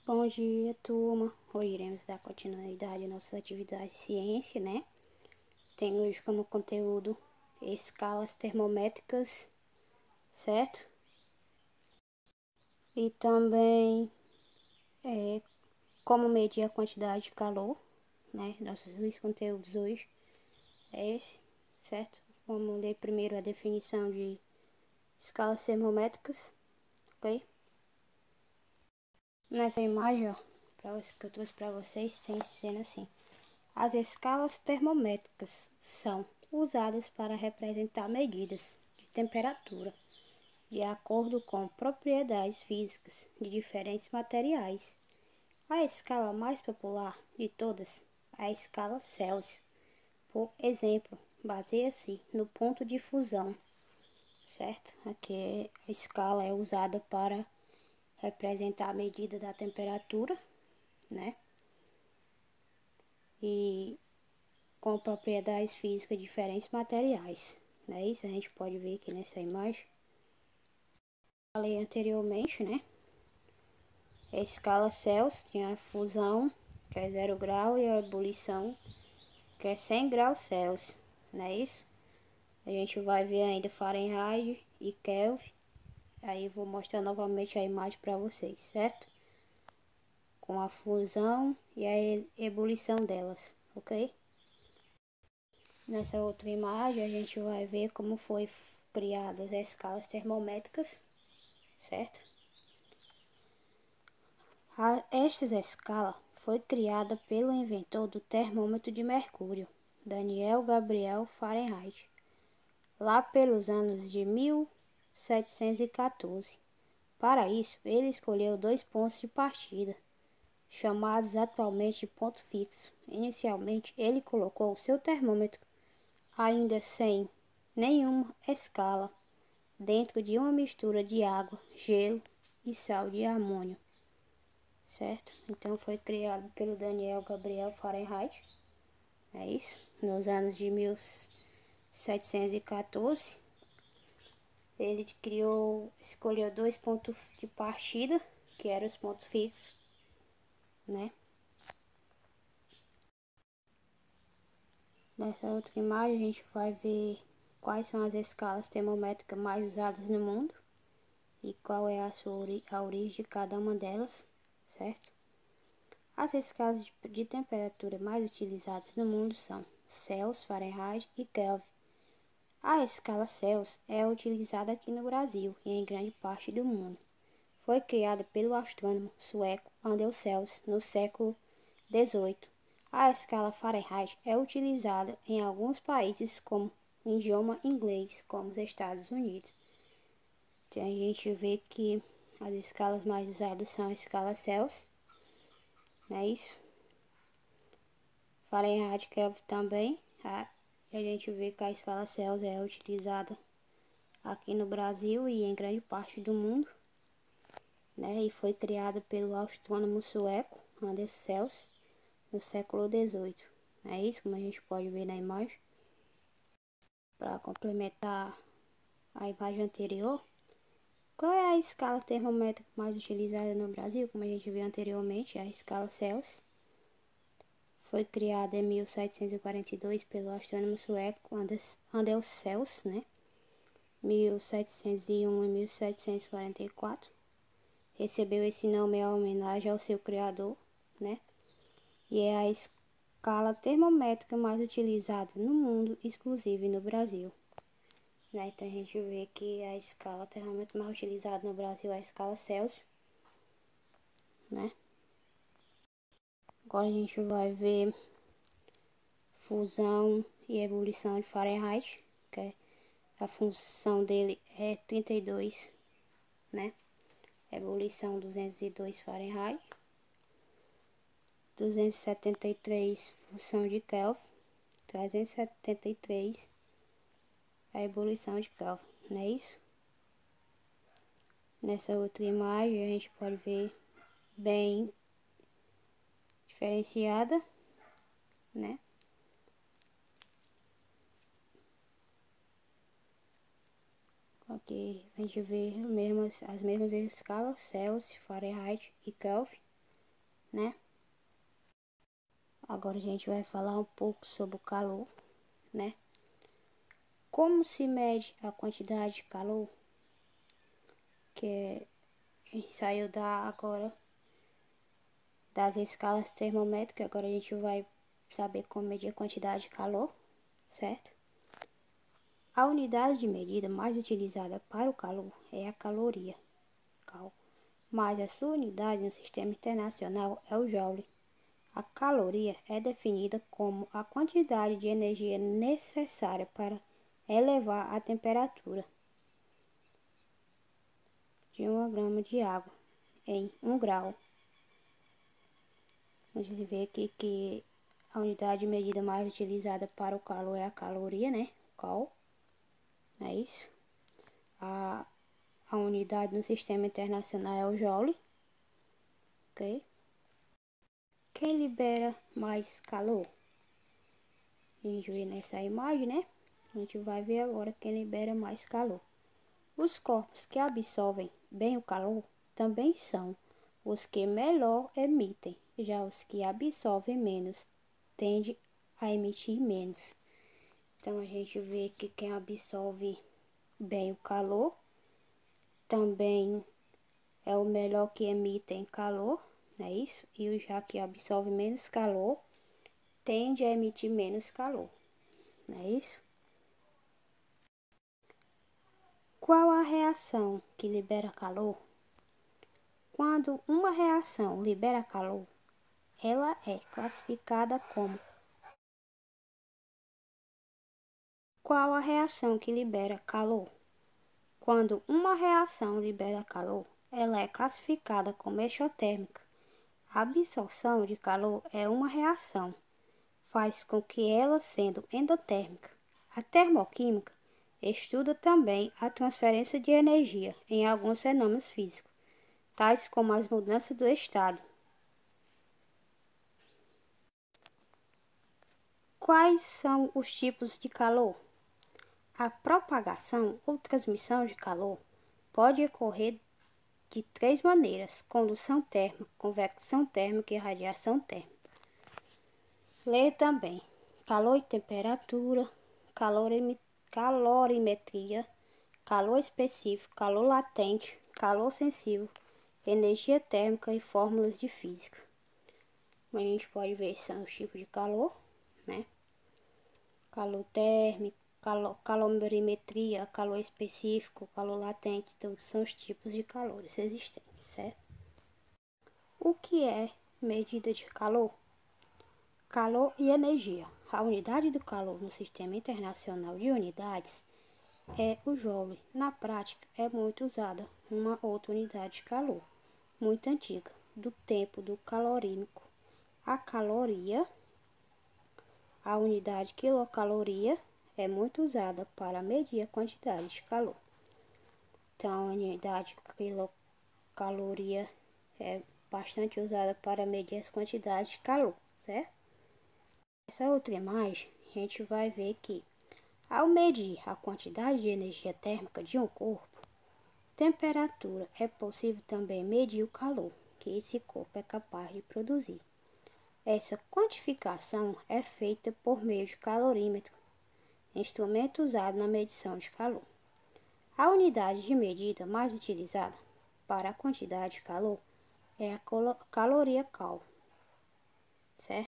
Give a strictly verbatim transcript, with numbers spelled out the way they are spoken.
Bom dia, turma. Hoje iremos dar continuidade às nossas atividades de ciência, né? Tem hoje como conteúdo escalas termométricas, certo? E também é, como medir a quantidade de calor, né? Nossos dois conteúdos hoje é esse, certo? Vamos ler primeiro a definição de escalas termométricas, ok? Nessa imagem, ó, pra, que eu trouxe para vocês, tem sendo assim. As escalas termométricas são usadas para representar medidas de temperatura de acordo com propriedades físicas de diferentes materiais. A escala mais popular de todas, a escala Celsius, por exemplo, baseia-se no ponto de fusão, certo? Aqui a escala é usada para representar a medida da temperatura, né? E com propriedades físicas de diferentes materiais, né? Isso a gente pode ver aqui nessa imagem. Falei anteriormente, né? A escala Celsius tinha a fusão, que é zero grau, e a ebulição, que é cem graus Celsius, não é isso? A gente vai ver ainda Fahrenheit e Kelvin. Aí eu vou mostrar novamente a imagem para vocês, certo? Com a fusão e a ebulição delas, ok? Nessa outra imagem a gente vai ver como foi criadas as escalas termométricas, certo? A, esta escala foi criada pelo inventor do termômetro de mercúrio, Daniel Gabriel Fahrenheit, lá pelos anos de mil setecentos e quatorze. Para isso, ele escolheu dois pontos de partida, chamados atualmente de ponto fixo. Inicialmente, ele colocou seu termômetro ainda sem nenhuma escala dentro de uma mistura de água, gelo e sal de amônio, certo? Então foi criado pelo Daniel Gabriel Fahrenheit, é isso, nos anos de mil setecentos e quatorze. Ele criou, escolheu dois pontos de partida, que eram os pontos fixos, né? Nessa outra imagem a gente vai ver quais são as escalas termométricas mais usadas no mundo e qual é a sua ori a origem de cada uma delas, certo? As escalas de, de temperatura mais utilizadas no mundo são Celsius, Fahrenheit e Kelvin. A escala Celsius é utilizada aqui no Brasil e em grande parte do mundo. Foi criada pelo astrônomo sueco Anders Celsius no século dezoito. A escala Fahrenheit é utilizada em alguns países como em idioma inglês, como os Estados Unidos. Então a gente vê que as escalas mais usadas são a escala Celsius, não é isso? Fahrenheit, Kelvin também. A, a gente vê que a escala Celsius é utilizada aqui no Brasil e em grande parte do mundo, né? E foi criada pelo astrônomo sueco Anders Celsius no século dezoito. É isso, como a gente pode ver na imagem. Para complementar a imagem anterior, qual é a escala termométrica mais utilizada no Brasil? Como a gente viu anteriormente, a escala Celsius. Foi criada em mil setecentos e quarenta e dois pelo astrônomo sueco Anders, Anders Celsius, né? mil setecentos e um e mil setecentos e quarenta e quatro. Recebeu esse nome em homenagem ao seu criador, né? E é a escala termométrica mais utilizada no mundo, exclusive no Brasil. Né? Então a gente vê que a escala termométrica mais utilizada no Brasil é a escala Celsius, né? Agora a gente vai ver fusão e ebulição de Fahrenheit, que é, a função dele é trinta e dois, né? Ebulição duzentos e dois Fahrenheit, duzentos e setenta e três função de Kelvin, trezentos e setenta e três a ebulição de Kelvin, não é isso? Nessa outra imagem a gente pode ver bem diferenciada, né? Aqui a gente vê mesmas, as mesmas escalas, Celsius, Fahrenheit e Kelvin, né? Agora a gente vai falar um pouco sobre o calor, né? Como se mede a quantidade de calor? Que saiu da agora das escalas termométricas, agora a gente vai saber como medir a quantidade de calor, certo? A unidade de medida mais utilizada para o calor é a caloria, cal, mas a sua unidade no sistema internacional é o joule. A caloria é definida como a quantidade de energia necessária para elevar a temperatura de uma grama de água em um grau. A gente vê aqui que a unidade de medida mais utilizada para o calor é a caloria, né? Cal, não é isso? A, a unidade no sistema internacional é o joule, ok? Quem libera mais calor? A gente vê nessa imagem, né? A gente vai ver agora quem libera mais calor. Os corpos que absorvem bem o calor também são os que melhor emitem, já os que absorvem menos tendem a emitir menos. Então a gente vê que quem absorve bem o calor também é o melhor que emitem calor, não é isso? E o já que absorve menos calor tende a emitir menos calor, não é isso? Qual a reação que libera calor? Quando uma reação libera calor, ela é classificada como. Qual a reação que libera calor? Quando uma reação libera calor, ela é classificada como exotérmica. A absorção de calor é uma reação, faz com que ela sendo endotérmica. A termoquímica estuda também a transferência de energia em alguns fenômenos físicos, tais como as mudanças do estado. Quais são os tipos de calor? A propagação ou transmissão de calor pode ocorrer de três maneiras: condução térmica, convecção térmica e radiação térmica. Leia também calor e temperatura, calorimetria, calor específico, calor latente, calor sensível, energia térmica e fórmulas de física. Como a gente pode ver, são os tipos de calor, né? Calor térmico, calor, calorimetria, calor específico, calor latente, todos são os tipos de calores existentes, certo? O que é medida de calor? Calor e energia. A unidade do calor no Sistema Internacional de Unidades é o joule. Na prática, é muito usada uma outra unidade de calor, muito antiga, do tempo do calorímetro. A caloria, a unidade quilocaloria, é muito usada para medir a quantidade de calor. Então, a unidade quilocaloria é bastante usada para medir as quantidades de calor, certo? Essa outra imagem, a gente vai ver que, ao medir a quantidade de energia térmica de um corpo, temperatura, é possível também medir o calor que esse corpo é capaz de produzir. Essa quantificação é feita por meio de calorímetro, instrumento usado na medição de calor. A unidade de medida mais utilizada para a quantidade de calor é a caloria cal.